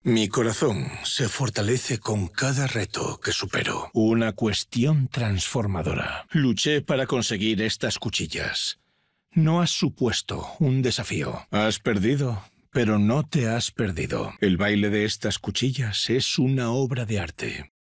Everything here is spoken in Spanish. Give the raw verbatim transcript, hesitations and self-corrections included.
Mi corazón se fortalece con cada reto que supero. Una cuestión transformadora. Luché para conseguir estas cuchillas. No has supuesto un desafío. Has perdido, pero no te has perdido. El baile de estas cuchillas es una obra de arte.